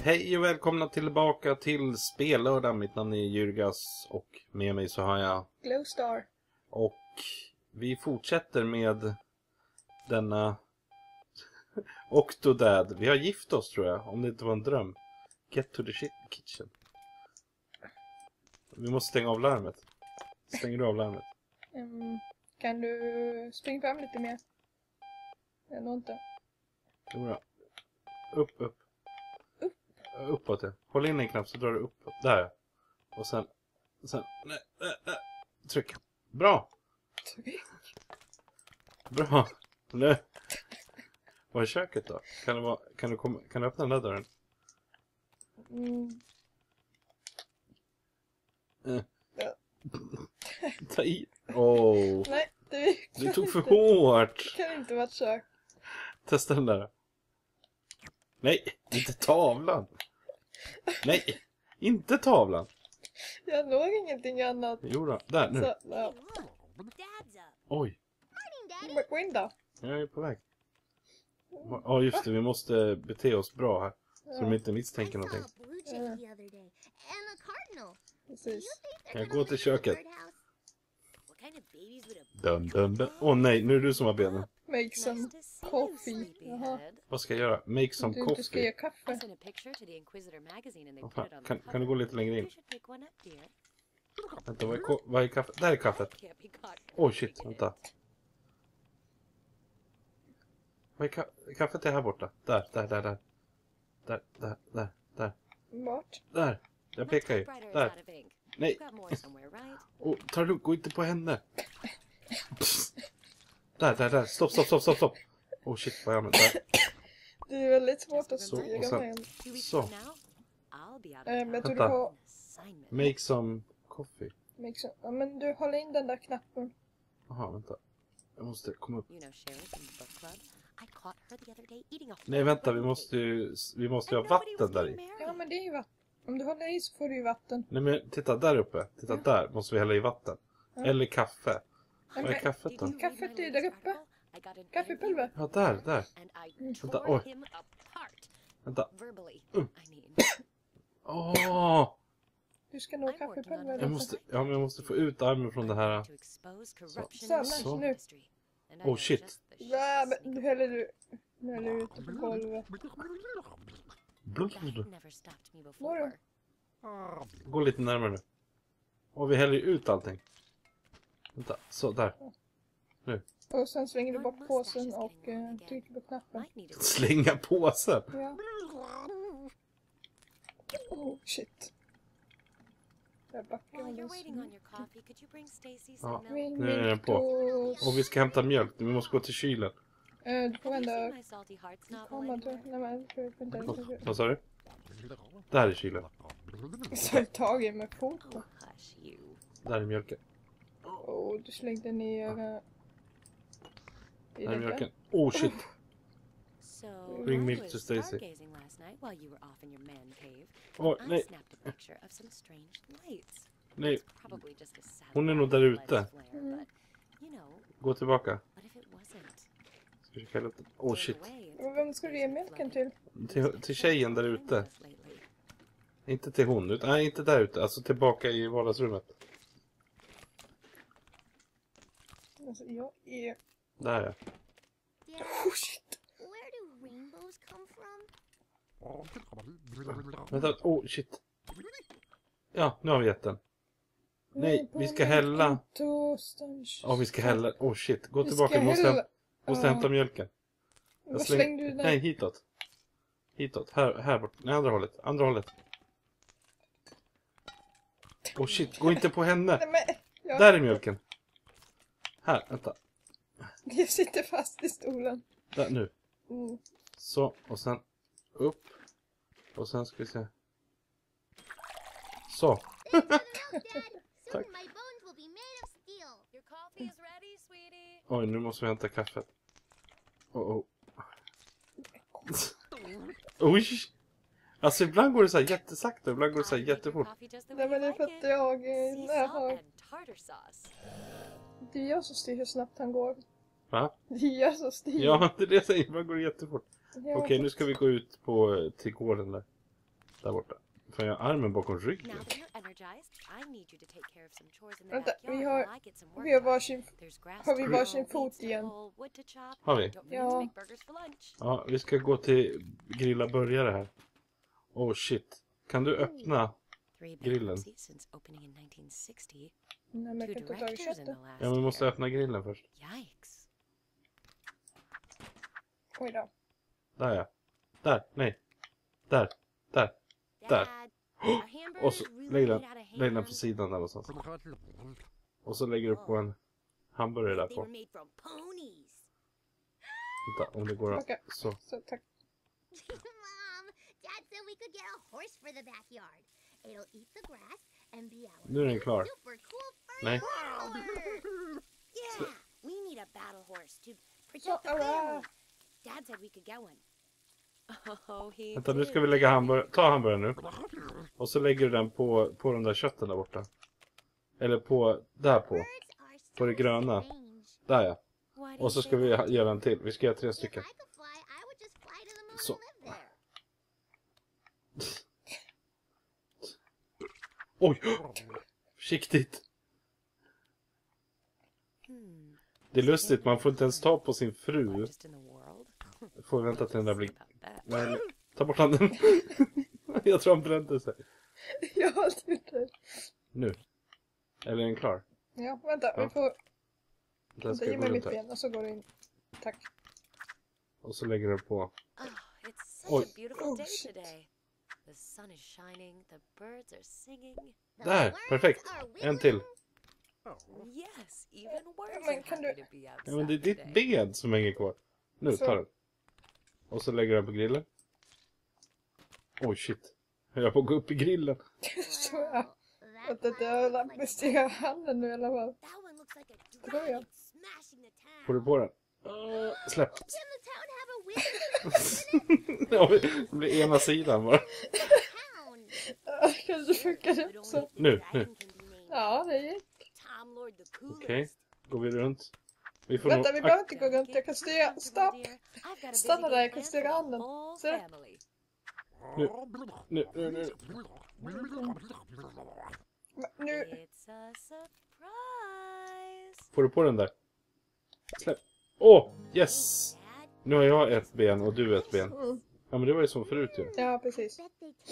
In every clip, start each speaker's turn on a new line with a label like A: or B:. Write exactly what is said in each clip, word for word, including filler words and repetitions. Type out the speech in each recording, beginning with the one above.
A: Hej och välkomna tillbaka till Spellördag. Mitt namn är Jurgas och med mig så har jag
B: Glowstar.
A: Och vi fortsätter med denna Octodad. Vi har gift oss tror jag, om det inte var en dröm. Get to the shit kitchen. Vi måste stänga av larmet. Stänger du av larmet?
B: Um, kan du springa fram lite mer? Eller inte?
A: Jodå. Upp, upp.
B: Upp?
A: Uppåt ja. Håll in en knapp så drar du uppåt. Där ja. Och sen... sen nej, nej, nej. Tryck. Bra!
B: Tryck.
A: Bra! Nu. Vad är köket då? Kan du, vara, kan du, komma, kan du öppna den där dörren?
B: Mm.
A: Eh. Ta i. Åh.
B: Nej, det
A: Du tog för hårt.
B: kan inte vara ett kök.
A: Testa den där. Nej, inte tavlan. Nej, inte tavlan.
B: Jag når ingenting annat.
A: Jo då, där nu.
B: Så, ja.
A: Oj,
B: Gå in då.
A: jag är på väg. Ja just det, vi måste bete oss bra här. Så de inte misstänker någonting.
B: Precis.
A: Jag går till köket. Dum, dum, dum. Åh nej, nu är det du som har benen.
B: Make some coffee. Jaha.
A: Vad ska jag göra? Make some
B: Du inte ska ge
A: coffee.
B: kaffe.
A: Vad fan, Kan, kan du gå lite längre in? Vänta, vad är, ko- vad är kaffet? Där är kaffet. Oj shit, vänta. Vad är ka- kaffet är här borta. Där, där, där, där. Där, där, där, där.
B: Vart?
A: Där. Jag pekar ju. Där. Nej. Oh, ta det lugnt, gå inte på henne. Psst. Där, där, där. Stopp, stopp, stopp, stopp, stopp. Oh shit, vad jag använder. Där.
B: Det är väldigt svårt att
A: Så, och
B: styra
A: sen-
B: med en.
A: Så.
B: Ähm, jag tror du
A: Vänta.
B: har...
A: Make some coffee.
B: Make some... Ja, men du håller in den där knappen.
A: Jaha, vänta. Jag måste komma upp. Nej, vänta, vi måste ju, vi måste ju ha vatten där i.
B: Ja, men det är ju vatten. Om du håller i så får du ju vatten.
A: Nej, men titta där uppe. Titta där måste vi hälla i vatten.
B: Ja.
A: Eller kaffe.
B: Ja,
A: Vad är
B: men
A: kaffet då?
B: kaffet är där uppe. Kaffepulver.
A: Ja, där, där. Vänta, oj. Vänta. Mm. Åh!
B: Du ska nå kaffepulver.
A: Jag måste, ja, men jag måste få ut armen från det här.
B: Så,
A: Så.
B: nu.
A: Oh shit.
B: Ja, men nu häller du... Nu häller du ute på golvet.
A: Blub.
B: Når du?
A: Gå lite närmare nu. Och vi häller ju ut allting. Vänta, så där.
B: Och sen svänger du bort påsen och eh, trycker på knappen.
A: Slänga påsen.
B: Ja. Oh, shit. Jag backar alldeles.
A: Ja,
B: Min,
A: nu är den på. Och vi ska hämta mjölk. Vi måste gå till kylen.
B: Eh, du får vända... Komma du. Nej men, du får inte...
A: Vad sa du? Där är kylen.
B: Så tag i med foten.
A: Där är mjölken.
B: Oh, du slängde ner... Uh, i
A: Där är
B: det
A: mjölken. Oh shit. Bring milk to Stacy. Åh, nej. Nej, hon är nog där ute.
B: Mm.
A: Gå tillbaka. Ska vi kalla upp det? Oh shit.
B: Och vem ska du ge mjölken till?
A: Till, till tjejen där ute. Inte till hon, utan, nej inte där ute. Alltså tillbaka i vardagsrummet.
B: Alltså, jag är...
A: Där ja.
B: Oh shit.
A: Vänta, oh shit. Ja, nu har vi gett den. Nej, vi ska hälla. Ja, vi ska hälla. Oh shit, gå
B: Vi
A: tillbaka.
B: ska
A: Vi måste,
B: hälla.
A: hämta, måste
B: Ja.
A: hämta mjölken. Jag
B: Vad
A: släng-
B: slängde du där?
A: Nej, hitåt. Hitåt, här, här bort. Nej, andra hållet. Andra hållet. Oh shit, gå inte på henne.
B: Nej, men, jag,
A: Där är mjölken. Här, vänta.
B: jag sitter fast i stolen.
A: Där, nu.
B: Mm.
A: Så, och sen upp. Och sen ska vi se. Så. Tack. Oj, nu måste vi hämta kaffet. Oh, oh. Oj! Alltså ibland går det så här jättesakta, ibland går det så här jättefort.
B: Nej, men det är för att jag, eh, när jag har... Det är jag som styr hur snabbt han går.
A: Va?
B: Det är jag som styr.
A: Ja, det är det jag säger. Ibland går det jättefort.
B: Ja,
A: Okej, nu ska vi gå ut på, till gården där. Där borta. Får jag armen bakom ryggen?
B: Vänta, vi har, vi har varsin, har vi varsin fot igen?
A: Har vi?
B: Ja.
A: Ja, vi ska gå till grilla burgare här. Oh shit. Kan du öppna grillen?
B: Nej, men jag kan inte ta tag i köttet.
A: Ja, men vi måste öppna grillen först.
B: Oj då.
A: Där ja. Där, nej. Där, där, där. Oh! Och så lägger den, lägger den på sidan där någonstans. Och så lägger du på en hamburgare där på. Vänta, om det går att...
B: Okay.
A: Så.
B: Så, tack.
A: Nu är den klar. Nej.
B: Så, alla.
A: Vänta, nu ska vi lägga hamburgare. Ta hamburgaren nu. Och så lägger du den på, på de där kötten där borta. Eller på, där på. På det gröna. Där ja. Och så ska vi göra en till. Vi ska göra tre stycken. Så. Oj! Försiktigt. Det är lustigt, man får inte ens ta på sin fru. Får vänta till den där blir... Men, ta bort handen. Jag tror han brände sig.
B: Jag har gjort det.
A: Nu. Eller är den klar?
B: Ja, vänta,
A: Ja.
B: vi får...
A: Den ska
B: Ge
A: gå
B: mig
A: runt
B: mitt
A: här.
B: ben och så går du in. Tack.
A: Och så lägger du på...
C: Oj.
B: Oh, shit.
A: Där, perfekt. En till.
B: Men kan du...
A: Ja, men det är ditt ben som hänger kvar. Nu,
B: Så.
A: ta den. Och så lägger du den på grillen. Oj, shit. Jag är på att gå upp i grillen.
B: Så ja. Vänta, jag har bestigat handen nu i alla fall. Tror jag.
A: Får du på den? Uh, släpp. Ja, det blir ena sidan bara.
B: Ja, kanske funkar det också.
A: Nu, nu.
B: Ja, det gick.
A: Okej, okay. Går vi runt. Vi får
B: Vänta,
A: nog...
B: vi behöver inte gå runt. Jag kan styra. Stopp! Stanna där, jag kan styra handen. Ser du?
A: Nu, nu, nu, nu.
B: Men nu.
A: Får du på den där? Släpp. Åh, oh, yes! Nu har jag ett ben och du ett ben.
B: Mm.
A: Ja, men det var ju som förut ju.
B: Ja, precis.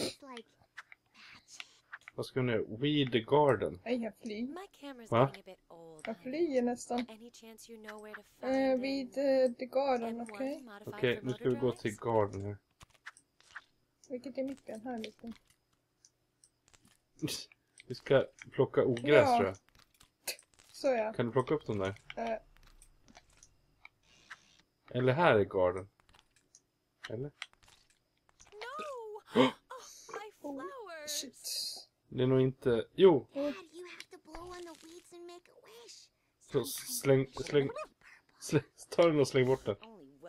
A: Vad ska vi nu? We the garden.
B: Nej, jag flyger.
A: Va?
B: Jag flyger nästan. Eh, vid uh, the garden, okej? Okay?
A: Okej, okay, nu ska vi gå till garden här.
B: Vilket är mitt ben? Här lite.
A: Vi ska plocka ogräs,
B: Ja.
A: tror jag.
B: Så ja.
A: Kan du plocka upp dem där?
B: Uh,
A: Eller här är garden. Eller?
B: oh, shit.
A: Det är nog inte... Jo!
B: Mm.
A: Så släng... Släng... släng ta den och släng bort den.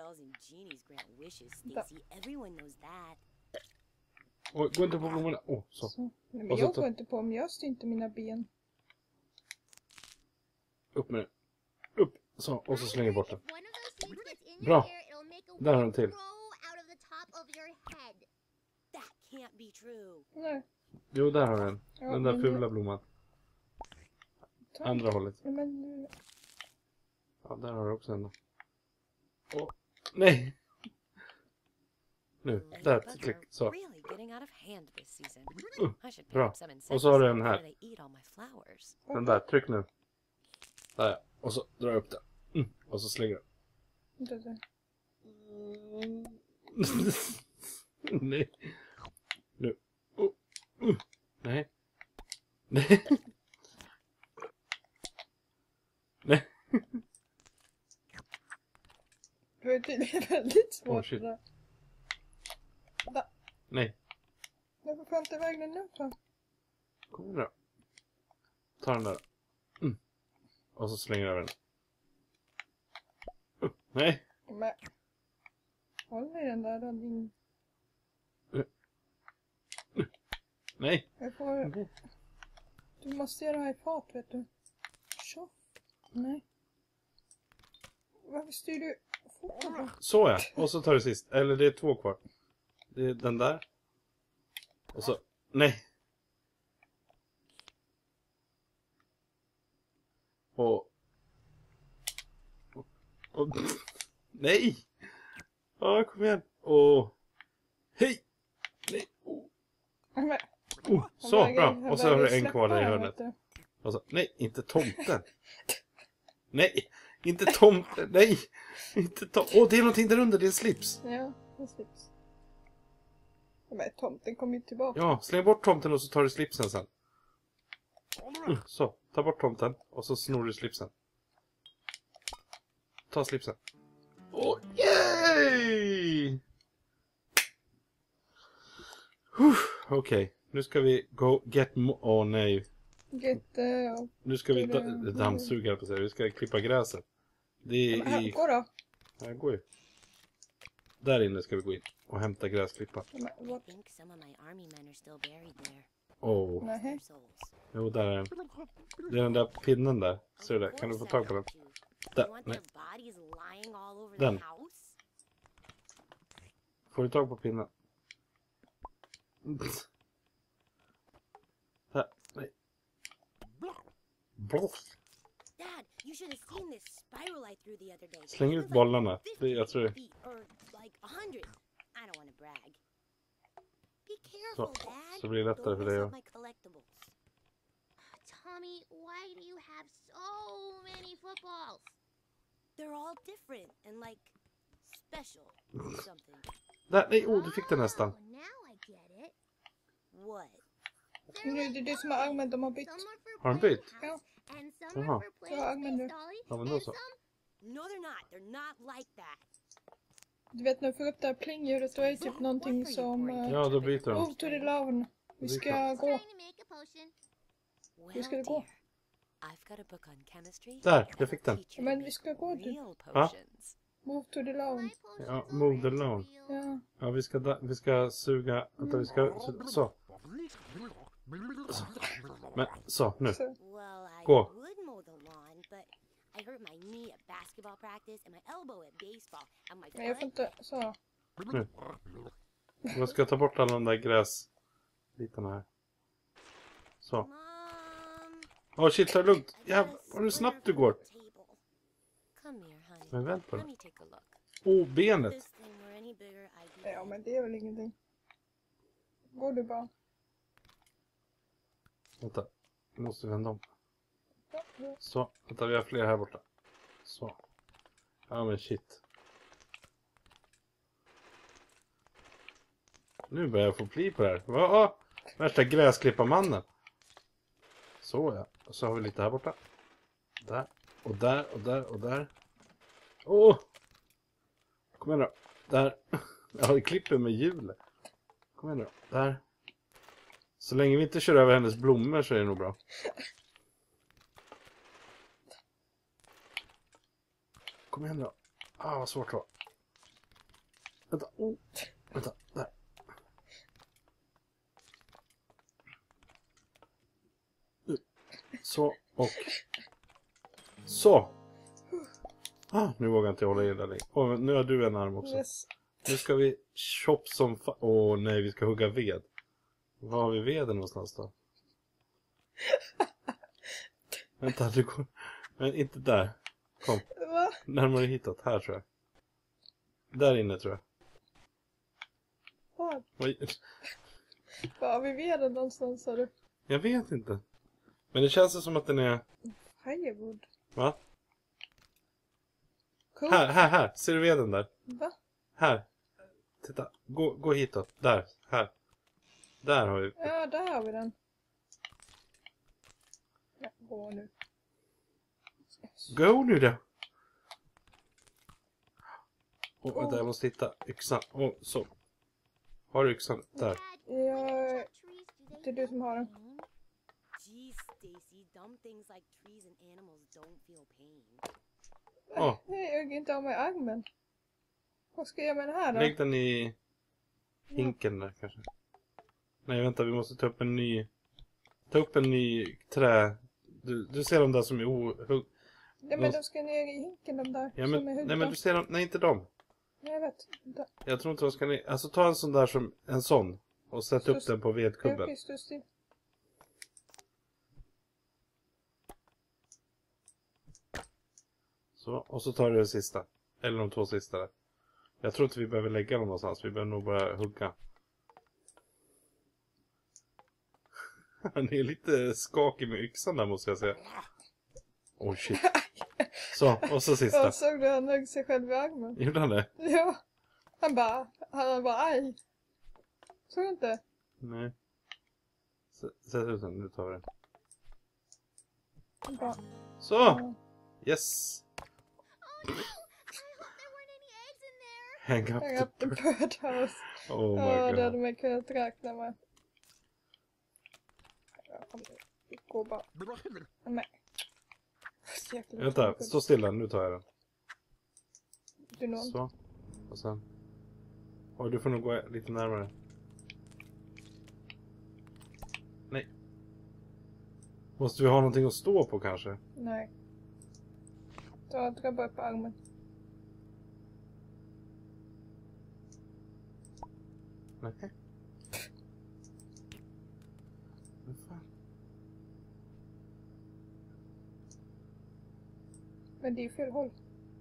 A: Oj, gå inte på blommorna. Åh, oh, så.
B: Så. Nej, men
A: Och så
B: jag
A: ta-
B: går inte på om jag styr inte mina ben.
A: Upp med den. Upp. Så, och så slänger bort den. Bra. Där har den till.
B: Nej.
A: Jo, där har den.
B: Ja,
A: Den där
B: men
A: fula
B: det-
A: blomman.
B: Ta-
A: Andra hållet.
B: Ja, men nu...
A: Ja, där har du också en. Åh, nej! Nu, där, klick, så. Uh, bra. Och så har du en här. Den där, tryck nu. Där, ja. Och så drar jag upp den. Mm. Och så slänger
B: Vänta, vänta.
A: jag. Nej. Nu. Oh. Uh. Nej. Nej. Nej.
B: Det är tydligen väldigt svårt.
A: Oh, shit.
B: Det där. Da.
A: Nej.
B: Varför får jag inte iväg den nu för?
A: Kom nu då. Ta den där. Mm. Och så slänger jag över den. Uh. Nej.
B: Men... Håll i den där då, din...
A: Nej.
B: Jag får... Du måste göra det här i fart, vet du. Så. Nej. Varför styr du fortare?
A: Så ja. Och så tar du sist. Eller det är två kvar. Det är den där. Och så, nej. Och... och, och nej! Ja, kom igen. Och... hej! Nej! Oh.
B: Men,
A: Oh, så,
B: väger-
A: bra.
B: han
A: Och så har
B: väger
A: du en
B: släppa
A: kvar där i
B: den,
A: hörnet.
B: vet du.
A: Och så, nej, inte tomten. Nej, inte tomten. Nej, inte tomten. Åh, det är någonting där under. Det är en slips.
B: Ja, det slips. Men tomten kommer ju tillbaka.
A: Ja, släng bort tomten och så tar du slipsen sen. Mm, så, ta bort tomten och så snor du slipsen. Ta slipsen. Åh, yay! Huh, Okej, okay. Nu ska vi go get mo... Åh, nej.
B: Get, uh,
A: Nu ska vi
B: det-
A: da- dammsuga på sig. Vi ska klippa gräset. Det är
B: här,
A: i...
B: gå då.
A: Här går ju. Där inne ska vi gå in och hämta gräsklippa.
B: Men,
C: I
B: vad?
C: think some of my army men are still buried there.
A: Åh,
B: Nej.
C: Their souls.
A: jo där är den. Det är den där pinnen där. Ser du det?
C: Of
A: Kan du få
C: course I
A: tag på den?
C: want to. You
A: Där,
C: want
A: nej.
C: their bodies lying all over
A: Den.
C: the house?
A: Får du tag på pinnen? Där, nej. Bloff.
C: Dad, you should have seen this spiral I threw the other day.
A: Släng
C: It
A: ut
C: was like
A: bollarna. Det,
C: fifty
A: jag tror det.
C: feet, or like a hundred. I don't want to brag. Be
A: Så,
C: careful, Dad.
A: så blir det lättare
C: Don't
A: för
C: mess
A: dig.
C: up
A: Och...
C: my collectibles.
D: Tommy, why do you have so many footballs?
C: They're all different and like special or something.
A: Där, nej, oh, du fick den nästan.
D: Oh, now I get it.
C: What?
D: They're
B: Nu är det du som har använt dem och bytt.
D: Some are for
A: Har de
D: playing
A: bytt?
D: house, and some
A: Jaha.
D: are for playing
B: Ja, men
D: Space
B: du-
D: Dolly,
A: Ja, men då
D: and
A: så.
D: some
C: No, they're not. They're not like that.
B: Du vet när du får upp det här plingljudet då är det typ någonting som... Uh,
A: Ja, då byter de.
B: Move to the lawn. Vi ska gå.
D: trying to make a potion.
C: Well,
B: ska det gå?
C: dear, I've got a book on chemistry.
A: Där,
C: and
A: jag fick den.
C: I'll teach you
B: Men
C: to
B: vi ska
C: make
B: gå till-
C: real
A: Va?
C: potions.
B: Move to the lawn.
D: My potion's
A: Ja, move the
D: already
A: lawn.
D: real.
B: Ja.
A: Ja, vi ska, da- vi ska suga. Vänta, vi ska... Så. så. Men, så, nu.
B: Så.
C: Well, I
A: Gå.
C: would mow the lawn, but I hurt my knee at basketball practice and my elbow at baseball and my
B: Men jag får
C: foot.
B: inte... Så.
A: Nu. Jag ska ta bort alla de där gräsbitarna här. Så.
C: Mom,
A: Åh, shit, ta det lugnt.
C: I got
A: Jävlar,
C: a
A: vad snabbt
C: spare
A: du går.
C: table. Come here, honey.
A: Men vänt på
C: Let
A: det.
C: me take a look.
A: Åh,
C: If
A: benet.
C: this thing were any bigger, I'd be
B: Ja,
C: dead.
B: men det är väl ingenting. Går du bara.
A: Vänta, nu måste vi vända om.
B: Ja, ja.
A: Så, vänta, vi har fler här borta. Så. Ja, men shit. Nu börjar jag få pli på det här. Va? Värsta gräsklipparmannen. Så ja. Och så har vi lite här borta. Där. Och där och där och där. Åh! Kom igen då. Där. Jag har klipper med hjulet. Kom igen då. Där. Så länge vi inte kör över hennes blommor så är det nog bra. Kom igen då. Ah, vad svårt det var. Vänta. Oh. Vänta. Där. Nu. Så. Och. Så. Ah, nu vågar inte jag hålla i det längre. Oh, nu har du en arm också.
B: Yes.
A: Nu ska vi chop som fa... Åh oh, nej, vi ska hugga ved. Var har vi veden någonstans då? Vänta, du går... Men inte där. Kom,
B: Va?
A: närmare hitåt. Här tror jag. Där inne tror jag.
B: Vad?
A: Oj.
B: Var har vi veden någonstans, sa du?
A: Jag vet inte. Men det känns som att den är...
B: Firewood.
A: Va?
B: Cool.
A: Här, här, här. Ser du veden där?
B: Va?
A: Här. Titta. Gå, gå hitåt. Där. Här. Där har vi...
B: Ja, där har vi den. Ja, gå nu.
A: Go nu då. Åh, vänta, jag måste hitta yxan. Åh, så. Har du yxan? Där.
D: Dad,
B: Ja,
D: what trees do they
B: det är du som har den.
C: Pain? Geez, Stacy, dumb things like trees and animals don't feel pain.
A: Åh,
B: Nej, jag kan inte ha med armen. Vad ska jag göra med den här då?
A: lägg den i hinken där kanske. Nej, vänta, vi måste ta upp en ny... Ta upp en ny trä... Du, du ser de där som är ohugg...
B: Nej, men de ska ner i hinken, de där.
A: Ja, men,
B: som är
A: nej,
B: huggna.
A: men du ser dem... Nej, inte dem.
B: Nej, jag vet. Vänta.
A: Jag tror inte de ska ner... Alltså ta en sån där som... En sån. Och sätt upp den på vedkubben.
B: Okej, stå still.
A: Så, och så tar du det sista. Eller de två sista där. Jag tror inte vi behöver lägga dem någonstans. Vi behöver nog bara hugga. Han är lite skakig med yxan där, måste jag säga. Oh shit. Så, och så sista.
B: Jag såg du han högg sig själv i armen.
A: Gjorde han det?
B: Ja. Han bara, han bara aj. Såg du inte?
A: Nej. S- Sätt ut den, nu tar vi den.
B: Han bara,
A: Så!
B: ja.
A: Yes!
D: I hope there weren't any eggs in there.
A: Hang up
B: Jag
A: the...
B: upp the birdhouse.
A: Oh my
B: Ja, det hade
A: god.
B: man kunnat räkna med. Jag kommer gå bara. Nej. Så jäkla
A: Vänta, stå stilla, nu tar jag den.
B: Du når.
A: Så. Och sen... Oj, du får nog gå lite närmare. Nej. Måste vi ha någonting att stå på kanske?
B: Nej. Ta, dra bara på armen.
A: Nej. Men fan.
B: Men det är fel håll.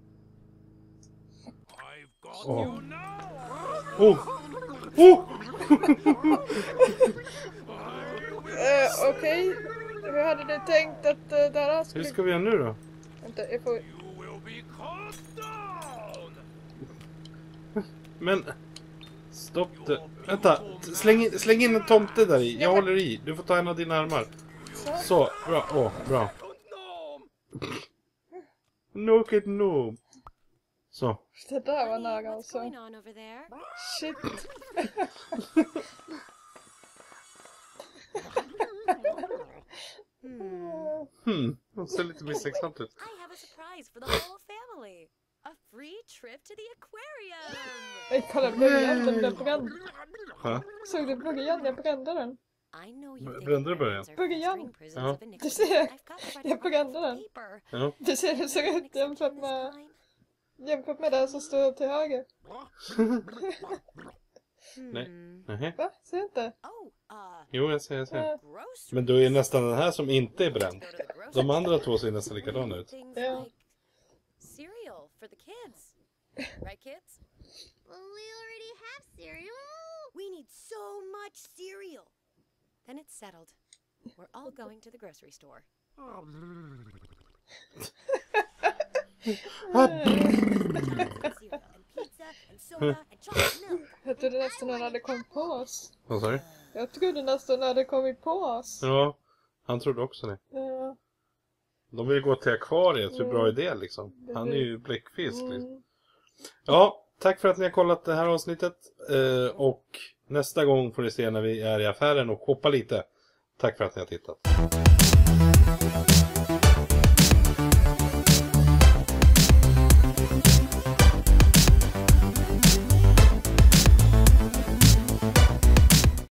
A: Åh. Oh! Oh!
B: Eh, okej. Hur hade du tänkt att uh, det här
A: Hur
B: skulle...
A: ska vi göra nu då?
B: Vänta, jag får...
A: Men... Stopp det. Vänta, släng in, släng in en tomte där i. Jag håller i. Du får ta en av dina armar.
B: Så.
A: Så, bra. Åh, bra. No kid no. Så.
B: Det där var
C: Honey,
B: nära
C: what's
B: alltså.
C: going on over there?
B: Shit.
C: Hmm.
A: Hmm, det ser lite misstänksamt ut.
C: I have a surprise for the whole family. A free trip to the aquarium.
B: Nej, kolla början, den blev bränd.
A: Ha?
B: Såg du början? Jag brände den.
C: I know you think
A: Brände du början?
C: plans are
B: Början.
C: fostering prisons
A: Ja.
C: of iniquity.
B: Du ser,
C: I've got quite a
B: jag brände
C: wonderful
B: den.
C: paper.
A: Ja.
B: Du ser hur det ser ut jämfört med, jämfört med den som står till höger.
A: Nej.
C: Hmm.
A: Nej.
B: Va? Ser du inte?
C: Oh, uh,
A: Jo, jag ser, jag ser.
B: Ja.
C: groceries.
A: Men då är nästan den här som inte är bränd.
C: Go to the grocery
A: De andra
C: store.
A: två ser nästan likadana ut.
C: Things
B: Ja.
C: like cereal for the kids. Right, kids?
D: Well, we already have cereal.
C: We need so much cereal. Then it's settled. We're all going to the grocery store. Cereal and pizza and soda and chocolate milk.
B: Jag trodde nästan han hade kommit på oss.
A: Vad sa du?
B: Jag trodde nästan han hade kommit på oss.
A: Ja, han trodde också det.
B: Ja.
A: De vill gå till akvariet, hur bra är det liksom? Han är ju bläckfisk liksom.
B: Mm.
A: Ja, tack för att ni har kollat det här avsnittet. Eh, och nästa gång får ni se när vi är i affären och shoppa lite. Tack för att ni har tittat.